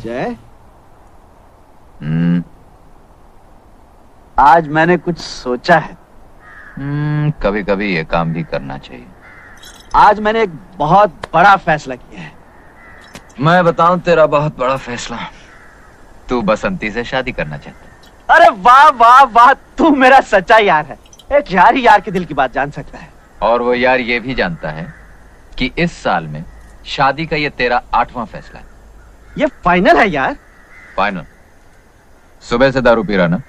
जय, आज मैंने कुछ सोचा है। कभी कभी ये काम भी करना चाहिए। आज मैंने एक बहुत बड़ा फैसला किया है। मैं बताऊं तेरा बहुत बड़ा फैसला? तू बसंती से शादी करना चाहता है। अरे वाह वाह वाह, तू मेरा सच्चा यार है। एक यार ही यार के दिल की बात जान सकता है। और वो यार ये भी जानता है कि इस साल में शादी का ये तेरा 8वां फैसला है। ये फाइनल है यार? फाइनल। सुबह से दारू पी रहा ना?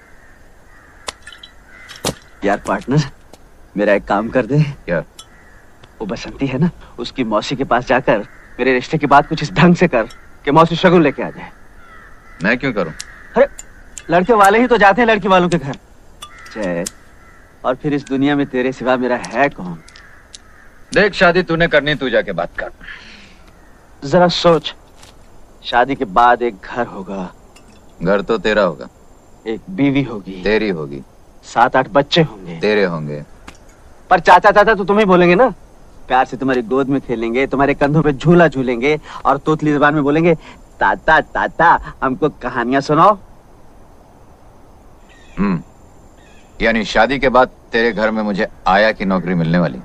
यार पार्टनर, मेरा एक काम कर दे। क्या? वो बसंती है ना, उसकी मौसी के पास जाकर मेरे रिश्ते की बात कुछ इस ढंग से कर कि मौसी शगुन लेके आ जाए। मैं क्यों करूं? अरे लड़के वाले ही तो जाते हैं लड़की वालों के घर। जय, और फिर इस दुनिया में तेरे सिवा मेरा है कौन? देख, शादी तूने करनी, तू जाके बात कर। जरा सोच, शादी के बाद एक घर होगा। घर तो तेरा होगा। एक बीवी होगी। तेरी होगी। 7-8 बच्चे होंगे। तेरे होंगे। पर चाचा चाचा तो तुम ही बोलेंगे ना। प्यार से तुम्हारी गोद में खेलेंगे, तुम्हारे कंधों पे झूला झूलेंगे और तोतली जबान में बोलेंगे, ताता ताता हमको कहानियां सुनाओ। यानी शादी के बाद तेरे घर में मुझे आया की नौकरी मिलने वाली?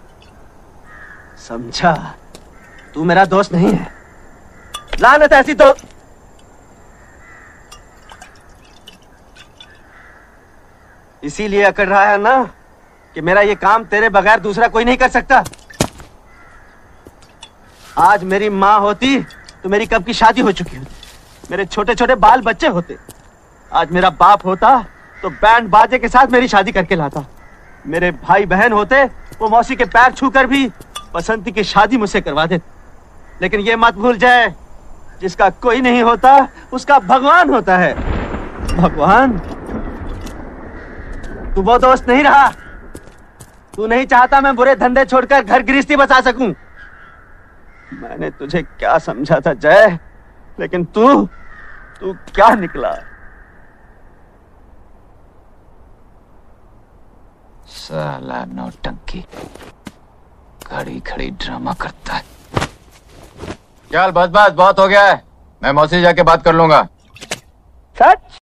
समझा? तू मेरा दोस्त नहीं है। लानत ऐसी तो इसीलिए अकड़ रहा है ना कि मेरा ये काम तेरे बगैर दूसरा कोई नहीं कर सकता। आज मेरी माँ होती तो मेरी कब की शादी हो चुकी होती, मेरे छोटे छोटे बाल बच्चे होते। आज मेरा बाप होता तो बैंड बाजे के साथ मेरी शादी करके लाता। मेरे भाई बहन होते, वो मौसी के पैर छूकर भी बसंती की शादी मुझसे करवा देते। लेकिन ये मत भूल जाए, जिसका कोई नहीं होता उसका भगवान होता है। भगवान? तू वो दोस्त नहीं रहा। तू नहीं चाहता मैं बुरे धंधे छोड़कर घर गृहस्थी बसा सकूं। मैंने तुझे क्या समझा था जय, लेकिन तू क्या निकला? साला नौटंकी, खड़ी खड़ी ड्रामा करता है। चल बस बस, बहुत हो गया है। मैं मौसी जाके बात कर लूंगा। सच?